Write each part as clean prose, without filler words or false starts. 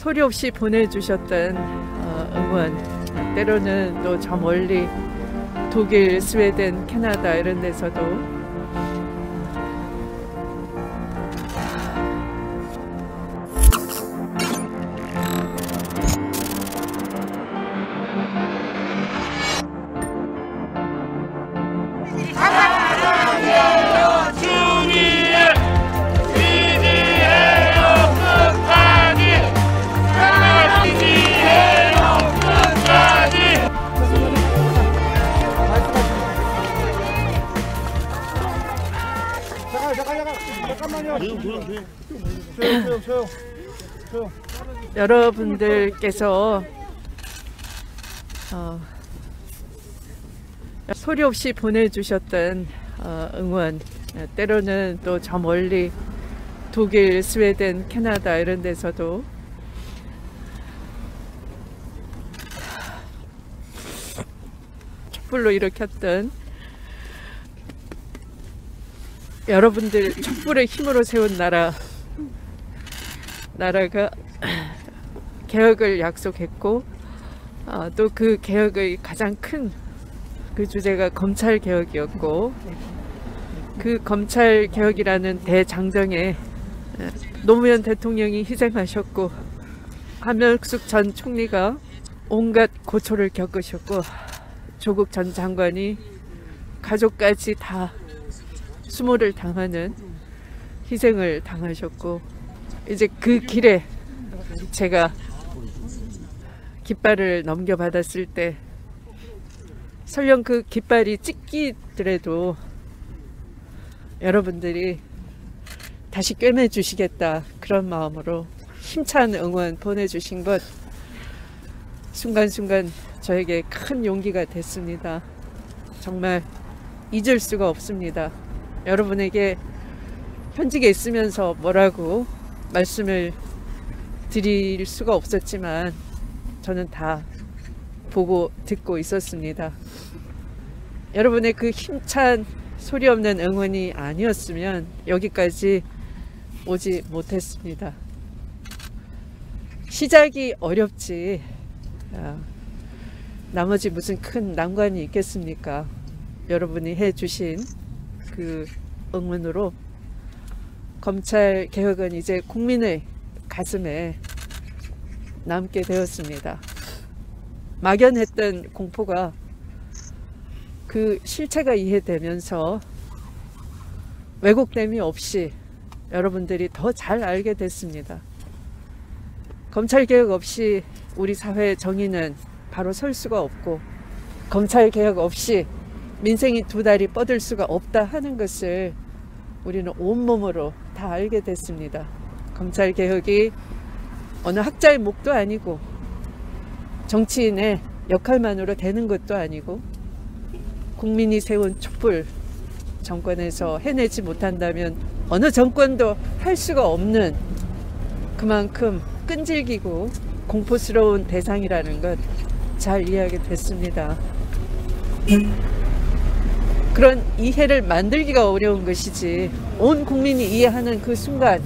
소리 없이 보내주셨던 응원, 때로는 또 저 멀리 독일, 스웨덴, 캐나다 이런 데서도 여러분들께서 소리 없이 보내주셨던 응원, 때로는 또 저 멀리 독일, 스웨덴, 캐나다 이런 데서도 촛불로 일으켰던 여러분들 촛불의 힘으로 세운 나라가 개혁을 약속했고, 또 그 개혁의 가장 큰 그 주제가 검찰 개혁이었고, 그 검찰 개혁이라는 대장정에 노무현 대통령이 희생하셨고, 한명숙 전 총리가 온갖 고초를 겪으셨고, 조국 전 장관이 가족까지 다 수모를 당하는 희생을 당하셨고, 이제 그 길에 제가 깃발을 넘겨받았을 때 설령 그 깃발이 찢기더라도 여러분들이 다시 꿰매 주시겠다, 그런 마음으로 힘찬 응원 보내주신 것 순간순간 저에게 큰 용기가 됐습니다. 정말 잊을 수가 없습니다. 여러분에게 현직에 있으면서 뭐라고 말씀을 드릴 수가 없었지만 저는 다 보고 듣고 있었습니다. 여러분의 그 힘찬 소리 없는 응원이 아니었으면 여기까지 오지 못했습니다. 시작이 어렵지 나머지 무슨 큰 난관이 있겠습니까? 여러분이 해주신 그 응원으로 검찰 개혁은 이제 국민의 가슴에 남게 되었습니다. 막연했던 공포가 그 실체가 이해되면서 왜곡됨이 없이 여러분들이 더 잘 알게 됐습니다. 검찰개혁 없이 우리 사회의 정의는 바로 설 수가 없고, 검찰개혁 없이 민생이 두 다리 뻗을 수가 없다 하는 것을 우리는 온몸으로 다 알게 됐습니다. 검찰개혁이 어느 학자의 몫도 아니고 정치인의 역할만으로 되는 것도 아니고, 국민이 세운 촛불 정권에서 해내지 못한다면 어느 정권도 할 수가 없는 그만큼 끈질기고 공포스러운 대상이라는 것 잘 이해하게 됐습니다. 그런 이해를 만들기가 어려운 것이지, 온 국민이 이해하는 그 순간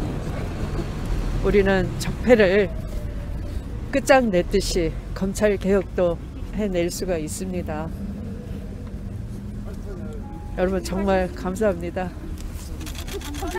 우리는 적폐를 끝장냈듯이 검찰 개혁도 해낼 수가 있습니다. 여러분 정말 감사합니다.